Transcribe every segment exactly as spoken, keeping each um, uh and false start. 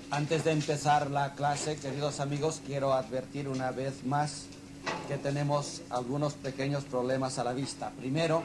Antes de empezar la clase, queridos amigos, quiero advertir una vez más que tenemos algunos pequeños problemas a la vista. Primero,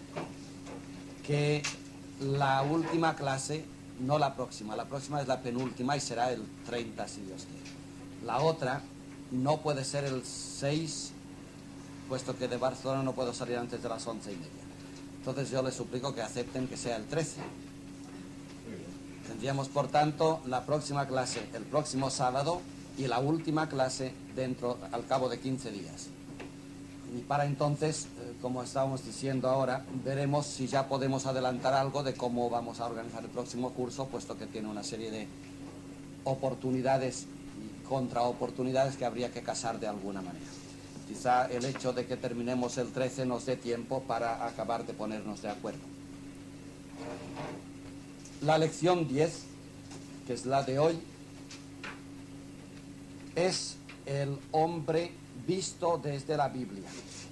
que la última clase, no la próxima, la próxima es la penúltima y será el treinta si Dios quiere. La otra no puede ser el seis, puesto que de Barcelona no puedo salir antes de las once y media. Entonces yo les suplico que acepten que sea el trece. Tendríamos, por tanto, la próxima clase el próximo sábado y la última clase dentro, al cabo de quince días. Y para entonces, eh, como estábamos diciendo ahora, veremos si ya podemos adelantar algo de cómo vamos a organizar el próximo curso, puesto que tiene una serie de oportunidades y contraoportunidades que habría que casar de alguna manera. Quizá el hecho de que terminemos el trece nos dé tiempo para acabar de ponernos de acuerdo. La lección diez, que es la de hoy, es el hombre visto desde la Biblia.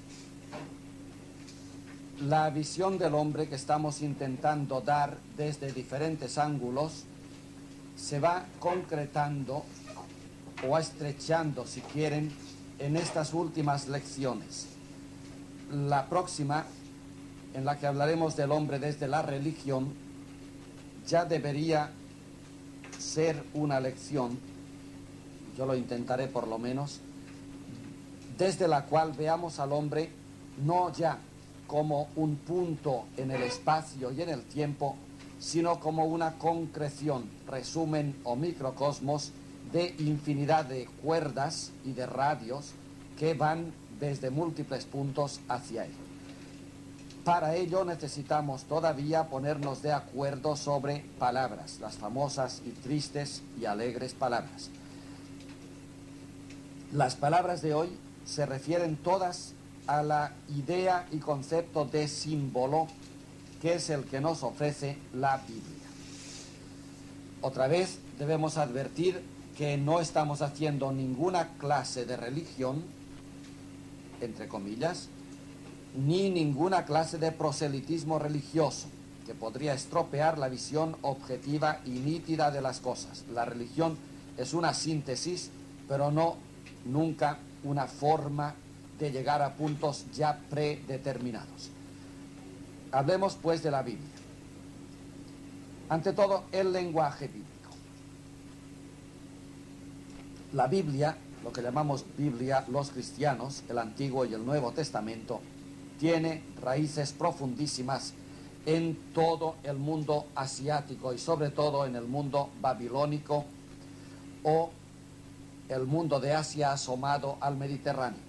La visión del hombre que estamos intentando dar desde diferentes ángulos se va concretando o estrechando, si quieren, en estas últimas lecciones. La próxima, en la que hablaremos del hombre desde la religión, ya debería ser una lección, yo lo intentaré por lo menos, desde la cual veamos al hombre no ya como un punto en el espacio y en el tiempo, sino como una concreción, resumen o microcosmos de infinidad de cuerdas y de radios que van desde múltiples puntos hacia él. Para ello necesitamos todavía ponernos de acuerdo sobre palabras, las famosas y tristes y alegres palabras. Las palabras de hoy se refieren todas a la idea y concepto de símbolo que es el que nos ofrece la Biblia. Otra vez debemos advertir que no estamos haciendo ninguna clase de religión, entre comillas, ni ninguna clase de proselitismo religioso que podría estropear la visión objetiva y nítida de las cosas. La religión es una síntesis, pero no nunca una forma de llegar a puntos ya predeterminados. Hablemos pues de la Biblia. Ante todo, el lenguaje bíblico. La Biblia, lo que llamamos Biblia los cristianos, el Antiguo y el Nuevo Testamento, tiene raíces profundísimas en todo el mundo asiático y sobre todo en el mundo babilónico o el mundo de Asia asomado al Mediterráneo.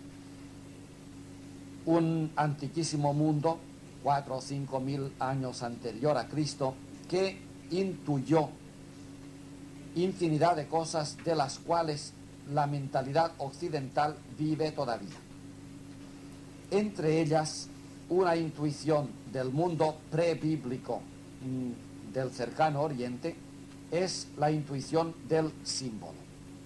Un antiquísimo mundo, cuatro o cinco mil años anterior a Cristo, que intuyó infinidad de cosas de las cuales la mentalidad occidental vive todavía. Entre ellas, una intuición del mundo prebíblico mmm, del cercano Oriente es la intuición del símbolo.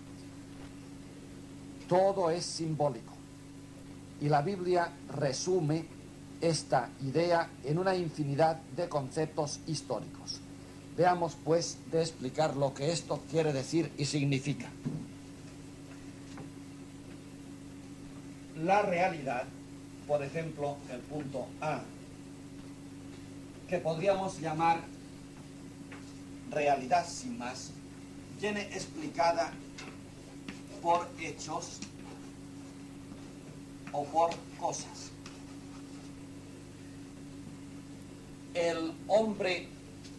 Todo es simbólico y la Biblia resume esta idea en una infinidad de conceptos históricos. Veamos pues de explicar lo que esto quiere decir y significa. La realidad, por ejemplo, el punto A, que podríamos llamar realidad sin más, viene explicada por hechos o por cosas. El hombre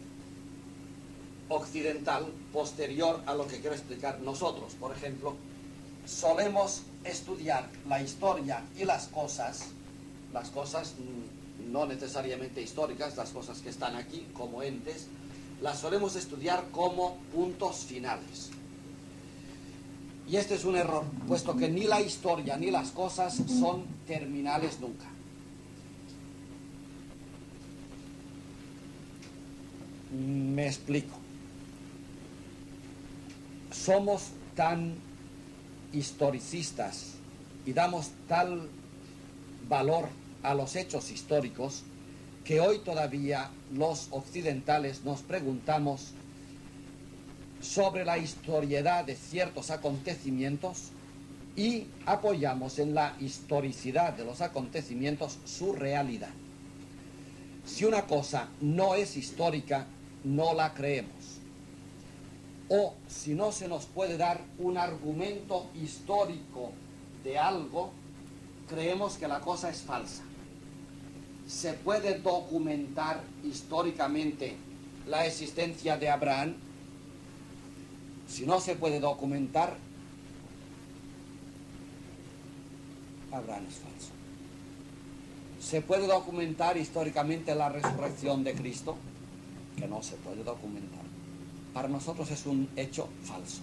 occidental, posterior a lo que quiero explicar nosotros, por ejemplo, solemos estudiar la historia y las cosas, las cosas no necesariamente históricas, las cosas que están aquí como entes, las solemos estudiar como puntos finales. Y este es un error, puesto que ni la historia ni las cosas son terminales nunca. Me explico. Somos tan historicistas y damos tal valor a los hechos históricos que hoy todavía los occidentales nos preguntamos sobre la historiedad de ciertos acontecimientos y apoyamos en la historicidad de los acontecimientos su realidad. Si una cosa no es histórica, no la creemos. O si no se nos puede dar un argumento histórico de algo, creemos que la cosa es falsa. ¿Se puede documentar históricamente la existencia de Abraham? Si no se puede documentar, Abraham es falso. ¿Se puede documentar históricamente la resurrección de Cristo? Que no se puede documentar. Para nosotros es un hecho falso.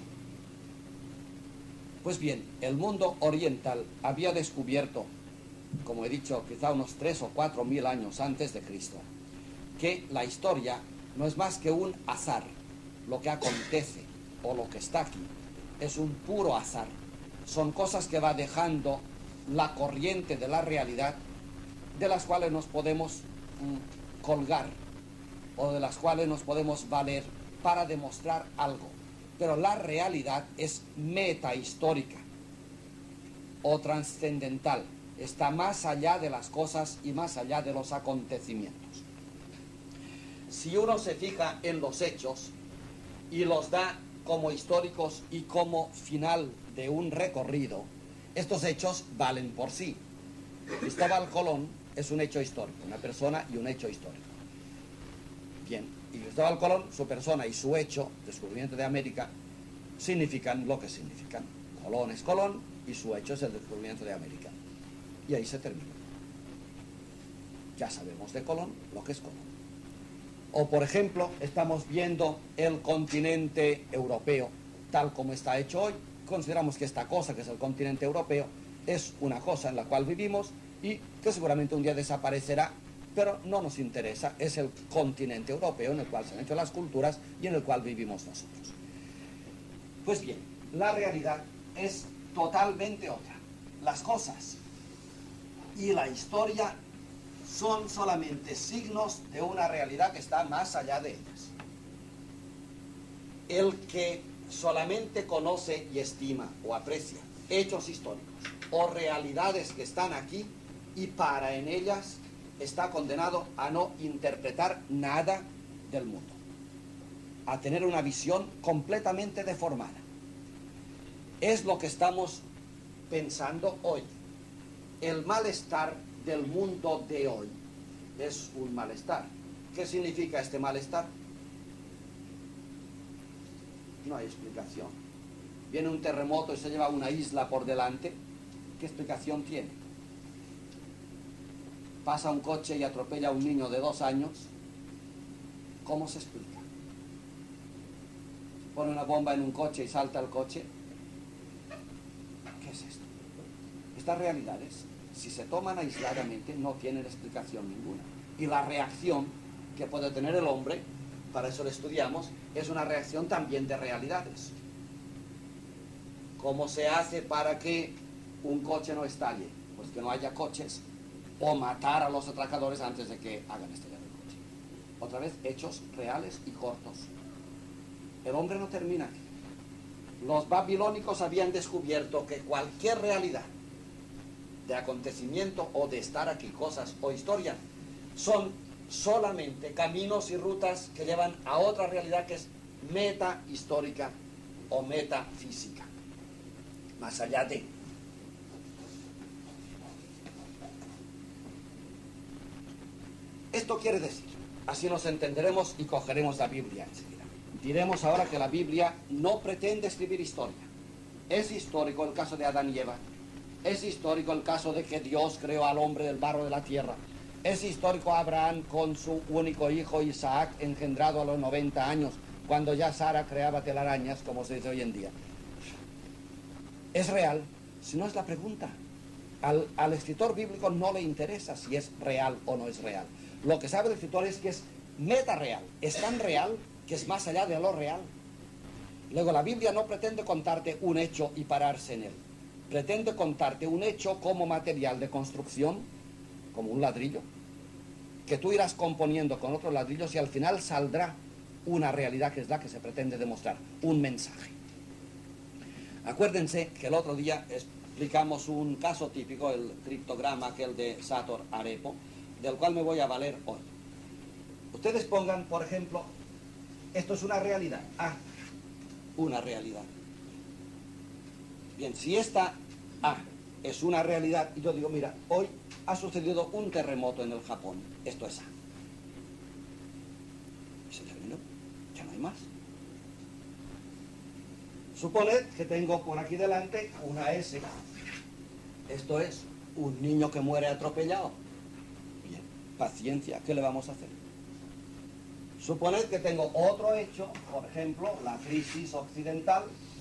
Pues bien, el mundo oriental había descubierto, como he dicho, quizá unos tres o cuatro mil años antes de Cristo, que la historia no es más que un azar. Lo que acontece o lo que está aquí es un puro azar. Son cosas que va dejando la corriente de la realidad, de las cuales nos podemos mm, colgar o de las cuales nos podemos valer para demostrar algo. Pero la realidad es metahistórica o trascendental. Está más allá de las cosas y más allá de los acontecimientos. Si uno se fija en los hechos y los da como históricos y como final de un recorrido, estos hechos valen por sí. Cristóbal Colón es un hecho histórico, una persona y un hecho histórico. Bien, y Cristóbal Colón, su persona y su hecho, descubrimiento de América, significan lo que significan. Colón es Colón y su hecho es el descubrimiento de América. Y ahí se termina. Ya sabemos de Colón lo que es Colón. O, por ejemplo, estamos viendo el continente europeo tal como está hecho hoy. Consideramos que esta cosa, que es el continente europeo, es una cosa en la cual vivimos y que seguramente un día desaparecerá, pero no nos interesa. Es el continente europeo en el cual se han hecho las culturas y en el cual vivimos nosotros. Pues bien, la realidad es totalmente otra. Las cosas y la historia son solamente signos de una realidad que está más allá de ellas. El que solamente conoce y estima o aprecia hechos históricos o realidades que están aquí y para en ellas, está condenado a no interpretar nada del mundo, a tener una visión completamente deformada. Es lo que estamos pensando hoy. El malestar del mundo de hoy es un malestar. ¿Qué significa este malestar? No hay explicación. Viene un terremoto y se lleva una isla por delante. ¿Qué explicación tiene? Pasa un coche y atropella a un niño de dos años. ¿Cómo se explica? Pone una bomba en un coche y salta el coche. ¿Qué es esto? Estas realidades, si se toman aisladamente, no tienen explicación ninguna. Y la reacción que puede tener el hombre, para eso lo estudiamos, es una reacción también de realidades. ¿Cómo se hace para que un coche no estalle? Pues que no haya coches, o matar a los atracadores antes de que hagan estallar el coche. Otra vez, hechos reales y cortos. El hombre no termina aquí. Los babilónicos habían descubierto que cualquier realidad de acontecimiento o de estar aquí, cosas o historia, son solamente caminos y rutas que llevan a otra realidad que es metahistórica o metafísica, más allá de. Esto quiere decir, así nos entenderemos y cogeremos la Biblia enseguida. Diremos ahora que la Biblia no pretende escribir historia. Es histórico el caso de Adán y Eva. Es histórico el caso de que Dios creó al hombre del barro de la tierra. Es histórico Abraham con su único hijo Isaac, engendrado a los noventa años, cuando ya Sara creaba telarañas, como se dice hoy en día. Es real, si no es la pregunta. Al, al escritor bíblico no le interesa si es real o no es real. Lo que sabe el escritor es que es metareal, es tan real que es más allá de lo real. Luego, la Biblia no pretende contarte un hecho y pararse en él. Pretende contarte un hecho como material de construcción, como un ladrillo, que tú irás componiendo con otros ladrillos y al final saldrá una realidad que es la que se pretende demostrar, un mensaje. Acuérdense que el otro día explicamos un caso típico, el criptograma, aquel de Sator Arepo, del cual me voy a valer hoy. Ustedes pongan, por ejemplo, esto es una realidad, A, una realidad. Bien, si esta A es una realidad, y yo digo, mira, hoy ha sucedido un terremoto en el Japón, esto es A. Y se terminó, ya no hay más. Suponed que tengo por aquí delante una S. Esto es un niño que muere atropellado. Bien, paciencia, ¿qué le vamos a hacer? Suponed que tengo otro hecho, por ejemplo, la crisis occidental,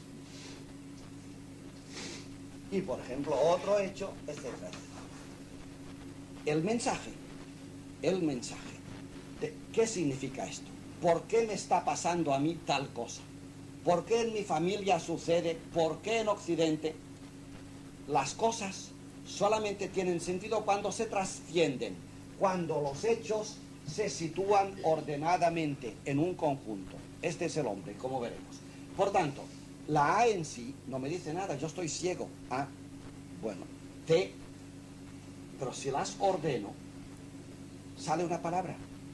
y por ejemplo otro hecho, etcétera. El mensaje, el mensaje, de, ¿qué significa esto? ¿Por qué me está pasando a mí tal cosa? ¿Por qué en mi familia sucede? ¿Por qué en Occidente? Las cosas solamente tienen sentido cuando se trascienden, cuando los hechos se sitúan ordenadamente en un conjunto. Este es el hombre, como veremos. Por tanto, la A en sí no me dice nada, yo estoy ciego. A, bueno, T, pero si las ordeno, sale una palabra.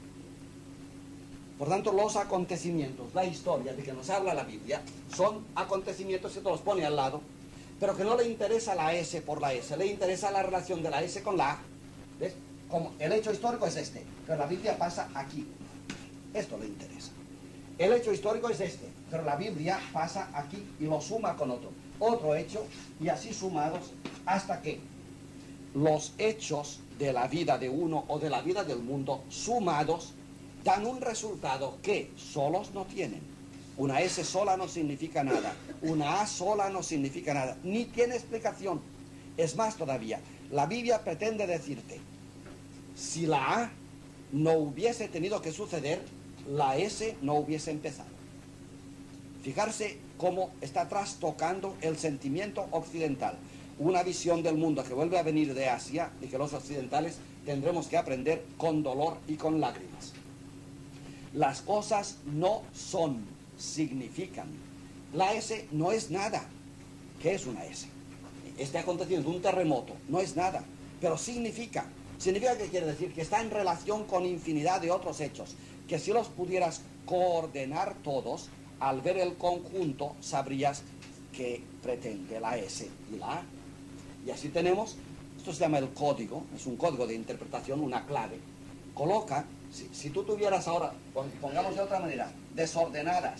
Por tanto, los acontecimientos, la historia de que nos habla la Biblia, son acontecimientos que te los pone al lado, pero que no le interesa la S por la S, le interesa la relación de la S con la A. ¿Ves? Como el hecho histórico es este, pero la Biblia pasa aquí. Esto le interesa. El hecho histórico es este, pero la Biblia pasa aquí y lo suma con otro. Otro hecho, y así sumados, hasta que los hechos de la vida de uno o de la vida del mundo, sumados, dan un resultado que solos no tienen. Una S sola no significa nada, una A sola no significa nada, ni tiene explicación. Es más todavía, la Biblia pretende decirte, si la A no hubiese tenido que suceder, la S no hubiese empezado. Fijarse cómo está trastocando el sentimiento occidental. Una visión del mundo que vuelve a venir de Asia y que los occidentales tendremos que aprender con dolor y con lágrimas. Las cosas no son, significan. La S no es nada. ¿Qué es una S? Este acontecimiento, un terremoto, no es nada, pero significa. Significa que quiere decir que está en relación con infinidad de otros hechos, que si los pudieras coordinar todos, al ver el conjunto sabrías que pretende la S y la A. Y así tenemos, esto se llama el código, es un código de interpretación, una clave. Coloca, si, si tú tuvieras ahora, pongamos de otra manera, desordenadas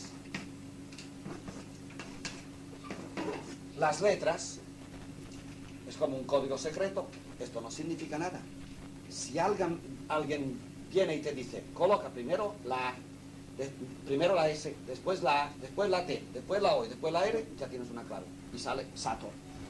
las letras, es como un código secreto, esto no significa nada. Si alguien, alguien viene y te dice, coloca primero la A, de, primero la S, después la A, después la T, después la O y después la R, ya tienes una clave. Y sale Sator.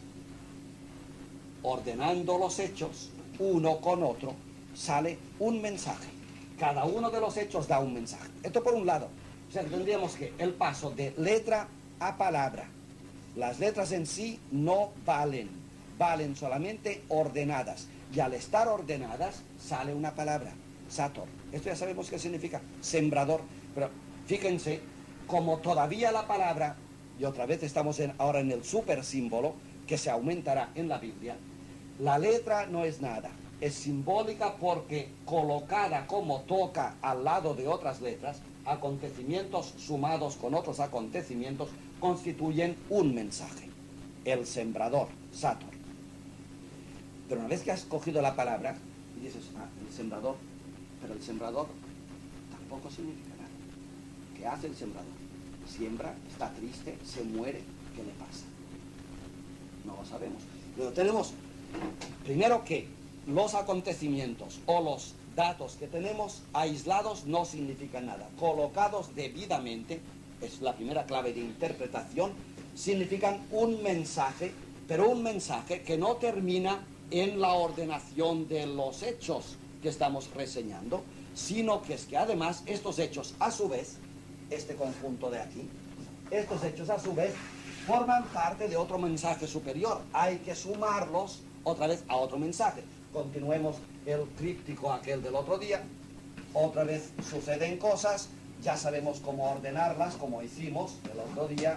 Ordenando los hechos, uno con otro, sale un mensaje. Cada uno de los hechos da un mensaje. Esto por un lado. O sea, tendríamos que el paso de letra a palabra. Las letras en sí no valen. Valen solamente ordenadas. Y al estar ordenadas, sale una palabra. Sator. Esto ya sabemos qué significa. Sembrador. Pero fíjense, como todavía la palabra, y otra vez estamos en, ahora en el super símbolo, que se aumentará en la Biblia, la letra no es nada. Es simbólica porque colocada como toca al lado de otras letras, acontecimientos sumados con otros acontecimientos constituyen un mensaje. El sembrador, Sator. Pero una vez que has cogido la palabra y dices, ah, el sembrador, pero el sembrador tampoco significa nada. ¿Qué hace el sembrador? Siembra, está triste, se muere, ¿qué le pasa? No lo sabemos. Pero tenemos, primero que los acontecimientos o los datos que tenemos aislados no significan nada. Colocados debidamente, es la primera clave de interpretación, significan un mensaje, pero un mensaje que no termina en la ordenación de los hechos que estamos reseñando, sino que es que además estos hechos a su vez, este conjunto de aquí, estos hechos a su vez forman parte de otro mensaje superior. Hay que sumarlos otra vez a otro mensaje. Continuemos el tríptico aquel del otro día. Otra vez suceden cosas, ya sabemos cómo ordenarlas, como hicimos el otro día.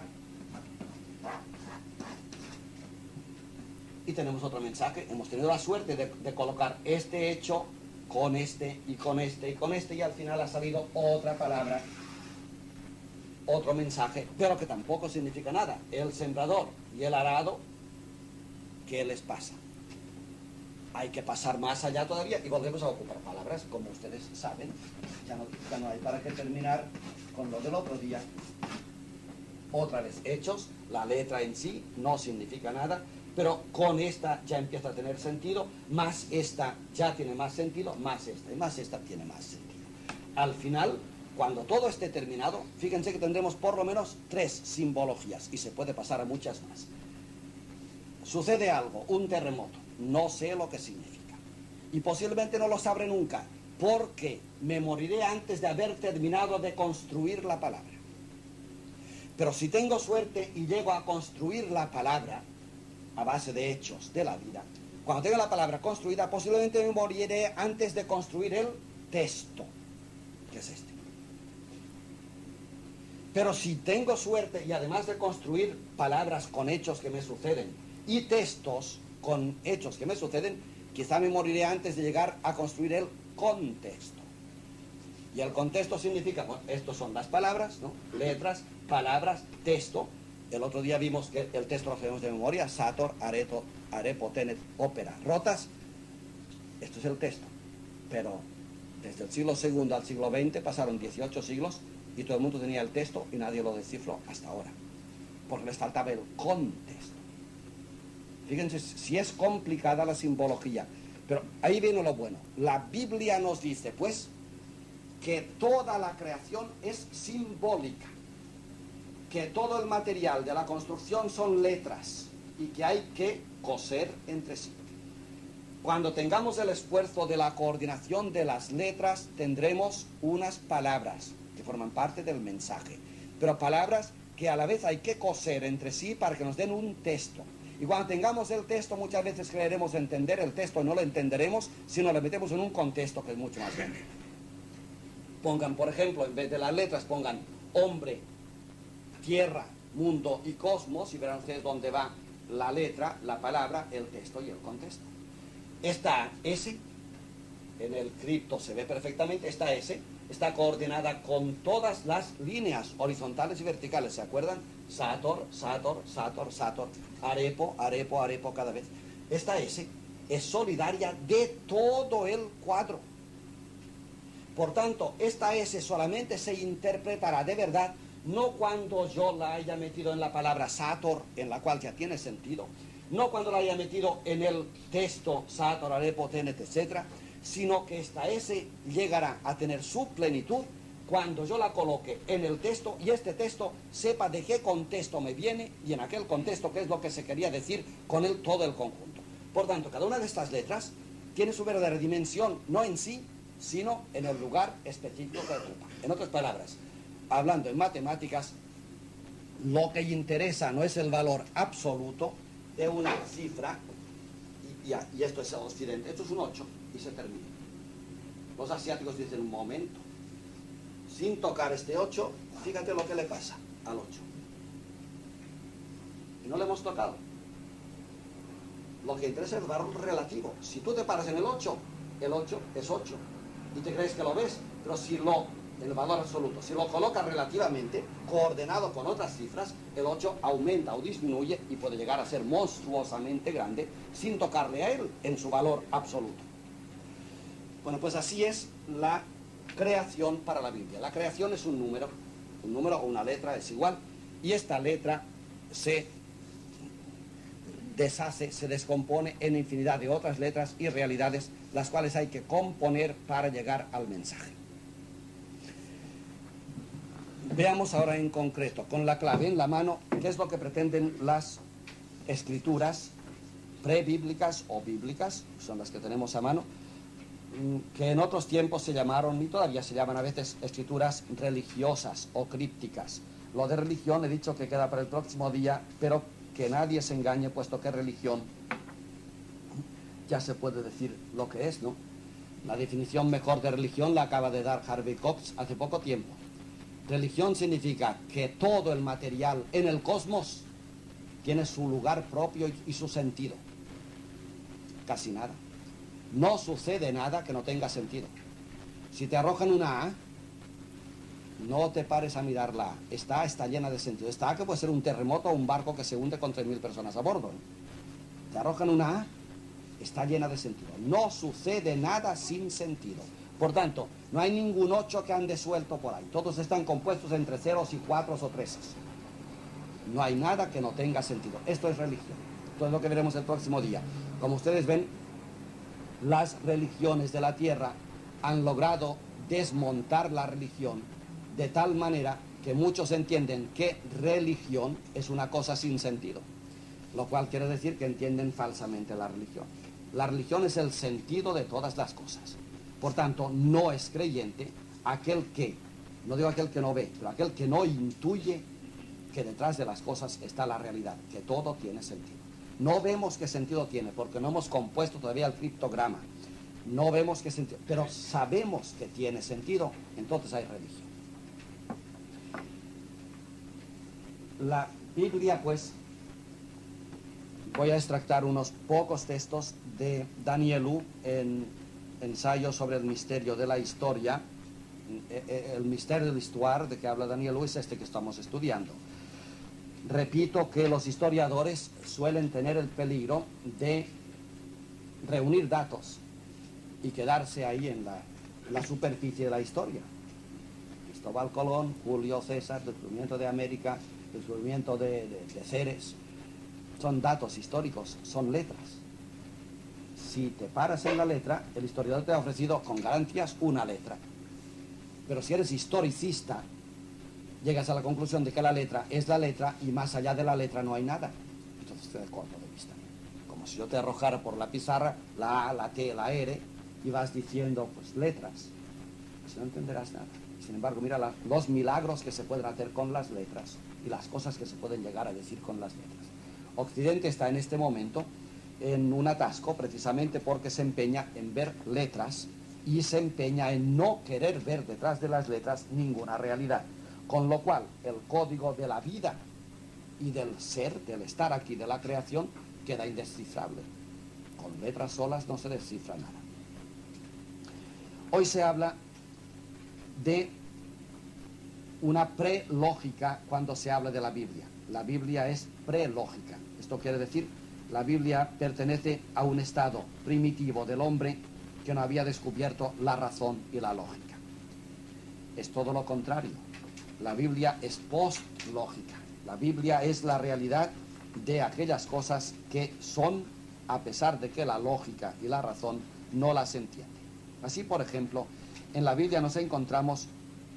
Y tenemos otro mensaje. Hemos tenido la suerte de, de colocar este hecho con este y con este y con este, y al final ha salido otra palabra, otro mensaje, pero que tampoco significa nada. El sembrador y el arado, ¿qué les pasa? Hay que pasar más allá todavía y volvemos a ocupar palabras, como ustedes saben. Ya no, ya no hay para qué terminar con lo del otro día. Otra vez, hechos, la letra en sí no significa nada, pero con esta ya empieza a tener sentido, más esta ya tiene más sentido, más esta, y más esta tiene más sentido. Al final, cuando todo esté terminado, fíjense que tendremos por lo menos tres simbologías, y se puede pasar a muchas más. Sucede algo, un terremoto, no sé lo que significa, y posiblemente no lo sabré nunca, porque me moriré antes de haber terminado de construir la palabra. Pero si tengo suerte y llego a construir la palabra, a base de hechos de la vida, cuando tenga la palabra construida, posiblemente me moriré antes de construir el texto, que es este. Pero si tengo suerte y además de construir palabras con hechos que me suceden y textos con hechos que me suceden, quizá me moriré antes de llegar a construir el contexto. Y el contexto significa, bueno, estos son las palabras, ¿no? Letras, palabras, texto. El otro día vimos que el texto lo sabemos de memoria: Sator, Areto, Arepo, Tenet, ópera, rotas. Esto es el texto. Pero desde el siglo segundo al siglo veinte pasaron dieciocho siglos y todo el mundo tenía el texto y nadie lo descifró hasta ahora, porque les faltaba el contexto. Fíjense si es complicada la simbología, pero ahí viene lo bueno. La Biblia nos dice, pues, que toda la creación es simbólica, que todo el material de la construcción son letras y que hay que coser entre sí. Cuando tengamos el esfuerzo de la coordinación de las letras, tendremos unas palabras que forman parte del mensaje, pero palabras que a la vez hay que coser entre sí para que nos den un texto. Y cuando tengamos el texto, muchas veces creeremos entender el texto y no lo entenderemos si no lo metemos en un contexto que es mucho más grande. Pongan, por ejemplo, en vez de las letras, pongan hombre, tierra, mundo y cosmos, y verán ustedes dónde va la letra, la palabra, el texto y el contexto. Esta S, en el cripto se ve perfectamente, esta S está coordinada con todas las líneas horizontales y verticales, ¿se acuerdan? Sator, Sator, Sator, Sator, Arepo, Arepo, Arepo cada vez. Esta S es solidaria de todo el cuadro. Por tanto, esta S solamente se interpretará de verdad no cuando yo la haya metido en la palabra Sator, en la cual ya tiene sentido, no cuando la haya metido en el texto Sator, Arepo, Tenet, etcétera, sino que esta S llegará a tener su plenitud cuando yo la coloque en el texto y este texto sepa de qué contexto me viene y en aquel contexto qué es lo que se quería decir con el, todo el conjunto. Por tanto, cada una de estas letras tiene su verdadera dimensión, no en sí, sino en el lugar específico que ocupa. En otras palabras, hablando en matemáticas, lo que interesa no es el valor absoluto de una cifra, y, y, y esto es el occidente, esto es un ocho, y se termina. Los asiáticos dicen, un momento, sin tocar este ocho, fíjate lo que le pasa al ocho. Y no le hemos tocado. Lo que interesa es el valor relativo. Si tú te paras en el ocho, el ocho es ocho, y te crees que lo ves, pero si lo, el valor absoluto, si lo colocas relativamente, coordenado con otras cifras, el ocho aumenta o disminuye y puede llegar a ser monstruosamente grande sin tocarle a él en su valor absoluto. Bueno, pues así es la creación para la Biblia. La creación es un número, un número o una letra es igual, y esta letra se deshace, se descompone en infinidad de otras letras y realidades, las cuales hay que componer para llegar al mensaje. Veamos ahora en concreto, con la clave en la mano, qué es lo que pretenden las escrituras prebíblicas o bíblicas, son las que tenemos a mano, que en otros tiempos se llamaron, y todavía se llaman a veces, escrituras religiosas o crípticas. Lo de religión he dicho que queda para el próximo día, pero que nadie se engañe, puesto que religión ya se puede decir lo que es, ¿no? La definición mejor de religión la acaba de dar Harvey Cox hace poco tiempo. Religión significa que todo el material en el cosmos tiene su lugar propio y su sentido. Casi nada. No sucede nada que no tenga sentido. Si te arrojan una A, no te pares a mirar la A. Esta A está llena de sentido. Esta A que puede ser un terremoto o un barco que se hunde con tres mil personas a bordo. Te arrojan una A, está llena de sentido. No sucede nada sin sentido. Por tanto, no hay ningún ocho que ande suelto por ahí. Todos están compuestos entre ceros y cuatros o treses. No hay nada que no tenga sentido. Esto es religión. Esto es lo que veremos el próximo día. Como ustedes ven, las religiones de la tierra han logrado desmontar la religión de tal manera que muchos entienden que religión es una cosa sin sentido, lo cual quiere decir que entienden falsamente la religión. La religión es el sentido de todas las cosas. Por tanto, no es creyente aquel que, no digo aquel que no ve, pero aquel que no intuye que detrás de las cosas está la realidad, que todo tiene sentido. No vemos qué sentido tiene, porque no hemos compuesto todavía el criptograma. No vemos qué sentido, pero sabemos que tiene sentido, entonces hay religión. La Biblia, pues, voy a extractar unos pocos textos de Danielou en Ensayo sobre el misterio de la historia. El misterio de la histoire de que habla Danielou es este que estamos estudiando. Repito que los historiadores suelen tener el peligro de reunir datos y quedarse ahí en la, la superficie de la historia. Cristóbal Colón, Julio César, descubrimiento de América, descubrimiento de, de, de Ceres, son datos históricos, son letras. Si te paras en la letra, el historiador te ha ofrecido con garantías una letra. Pero si eres historicista, llegas a la conclusión de que la letra es la letra y más allá de la letra no hay nada. Entonces te das corto de vista. Como si yo te arrojara por la pizarra la A, la T, la R y vas diciendo pues letras. Pues no entenderás nada. Sin embargo, mira la, los milagros que se pueden hacer con las letras y las cosas que se pueden llegar a decir con las letras. Occidente está en este momento en un atasco precisamente porque se empeña en ver letras y se empeña en no querer ver detrás de las letras ninguna realidad. Con lo cual, el código de la vida y del ser, del estar aquí, de la creación, queda indescifrable. Con letras solas no se descifra nada. Hoy se habla de una prelógica cuando se habla de la Biblia. La Biblia es prelógica. Esto quiere decir, la Biblia pertenece a un estado primitivo del hombre que no había descubierto la razón y la lógica. Es todo lo contrario. La Biblia es postlógica. La Biblia es la realidad de aquellas cosas que son, a pesar de que la lógica y la razón no las entienden. Así, por ejemplo, en la Biblia nos encontramos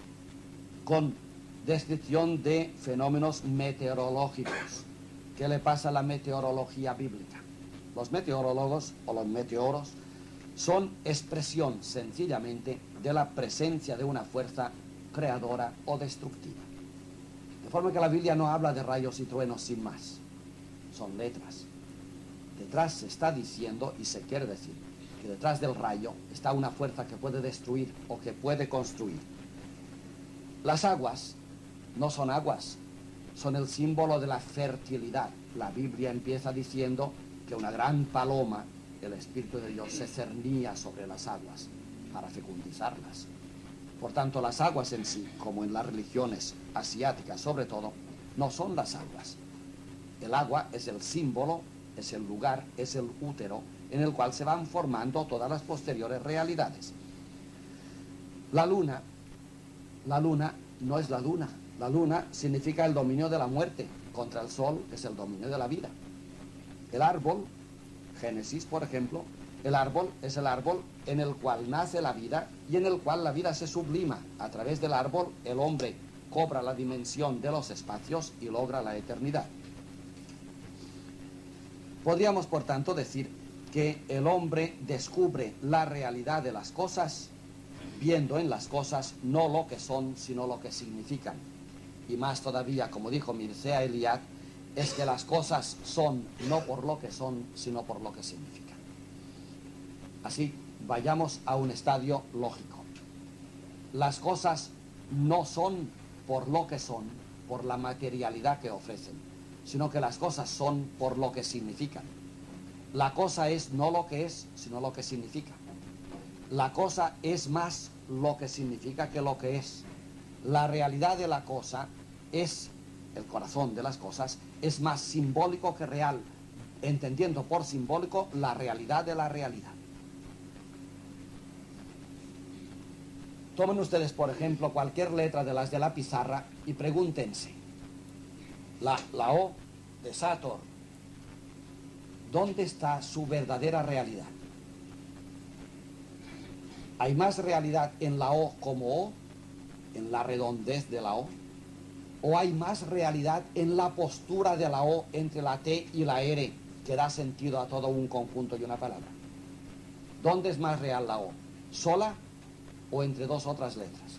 con descripción de fenómenos meteorológicos. ¿Qué le pasa a la meteorología bíblica? Los meteorólogos o los meteoros son expresión sencillamente de la presencia de una fuerza creadora o destructiva. De forma que la Biblia no habla de rayos y truenos sin más. Son letras. Detrás se está diciendo y se quiere decir que detrás del rayo está una fuerza que puede destruir o que puede construir. Las aguas no son aguas, son el símbolo de la fertilidad. La Biblia empieza diciendo que una gran paloma, el Espíritu de Dios, se cernía sobre las aguas para fecundizarlas. Por tanto, las aguas en sí, como en las religiones asiáticas sobre todo, no son las aguas. El agua es el símbolo, es el lugar, es el útero en el cual se van formando todas las posteriores realidades. La luna, la luna no es la luna. La luna significa el dominio de la muerte contra el sol, que es el dominio de la vida. El árbol, Génesis, por ejemplo, el árbol es el árbol en el cual nace la vida y en el cual la vida se sublima. A través del árbol, el hombre cobra la dimensión de los espacios y logra la eternidad. Podríamos, por tanto, decir que el hombre descubre la realidad de las cosas viendo en las cosas no lo que son, sino lo que significan. Y más todavía, como dijo Mircea Eliade, es que las cosas son no por lo que son, sino por lo que significan. Así, vayamos a un estadio lógico. Las cosas no son por lo que son, por la materialidad que ofrecen, sino que las cosas son por lo que significan. La cosa es no lo que es, sino lo que significa. La cosa es más lo que significa que lo que es. La realidad de la cosa es, el corazón de las cosas, es más simbólico que real, entendiendo por simbólico la realidad de la realidad. Tomen ustedes, por ejemplo, cualquier letra de las de la pizarra y pregúntense, la, la O de Sator, ¿dónde está su verdadera realidad? ¿Hay más realidad en la O como O, en la redondez de la O? ¿O hay más realidad en la postura de la O entre la T y la R, que da sentido a todo un conjunto y una palabra? ¿Dónde es más real la O? ¿Sola o entre dos otras letras?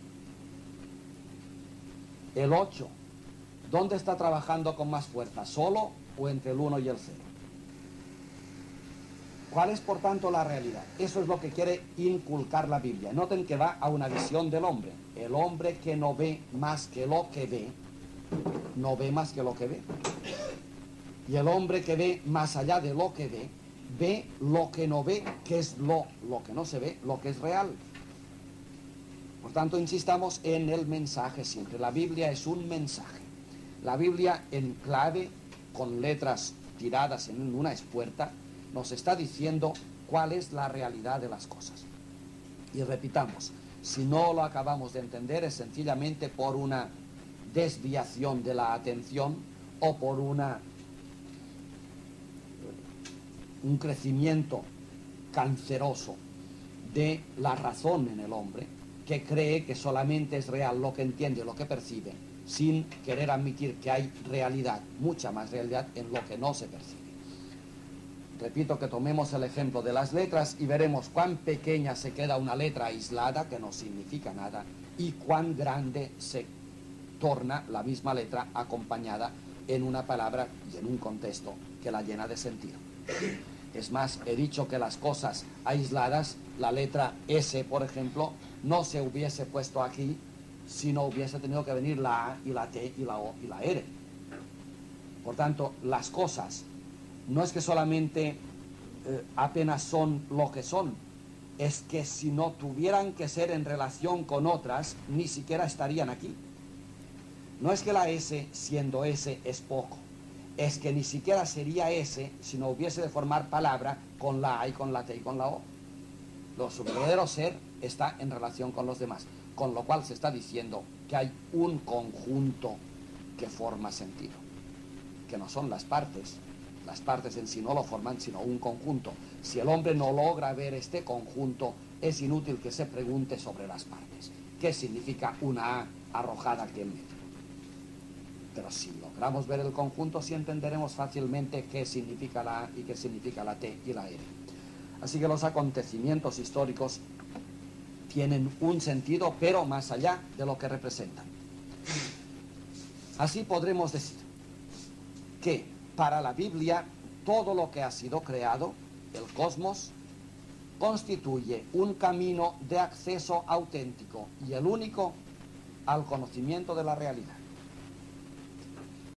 El ocho, ¿dónde está trabajando con más fuerza? ¿Solo o entre el uno y el cero? ¿Cuál es, por tanto, la realidad? Eso es lo que quiere inculcar la Biblia. Noten que va a una visión del hombre. El hombre que no ve más que lo que ve, no ve más que lo que ve. Y el hombre que ve más allá de lo que ve, ve lo que no ve, que es lo, lo que no se ve, lo que es real. Por tanto, insistamos en el mensaje siempre. La Biblia es un mensaje. La Biblia en clave, con letras tiradas en una espuerta, nos está diciendo cuál es la realidad de las cosas. Y repitamos, si no lo acabamos de entender es sencillamente por una desviación de la atención o por una, un crecimiento canceroso de la razón en el hombre, que cree que solamente es real lo que entiende, lo que percibe, sin querer admitir que hay realidad, mucha más realidad en lo que no se percibe. Repito que tomemos el ejemplo de las letras y veremos cuán pequeña se queda una letra aislada, que no significa nada, y cuán grande se torna la misma letra acompañada en una palabra y en un contexto que la llena de sentido. Es más, he dicho que las cosas aisladas, la letra S, por ejemplo, no se hubiese puesto aquí si no hubiese tenido que venir la A y la T y la O y la R. Por tanto, las cosas no es que solamente eh, apenas son lo que son, es que si no tuvieran que ser en relación con otras, ni siquiera estarían aquí. No es que la S, siendo S, es poco, es que ni siquiera sería S si no hubiese de formar palabra con la A y con la T y con la O. Lo, su verdadero ser está en relación con los demás, con lo cual se está diciendo que hay un conjunto que forma sentido, que no son las partes. Las partes en sí no lo forman, sino un conjunto. Si el hombre no logra ver este conjunto, es inútil que se pregunte sobre las partes. ¿Qué significa una A arrojada aquí en medio? Pero si logramos ver el conjunto, sí entenderemos fácilmente qué significa la A y qué significa la T y la R. Así que los acontecimientos históricos tienen un sentido, pero más allá de lo que representan. Así podremos decir que para la Biblia, todo lo que ha sido creado, el cosmos, constituye un camino de acceso auténtico y el único al conocimiento de la realidad.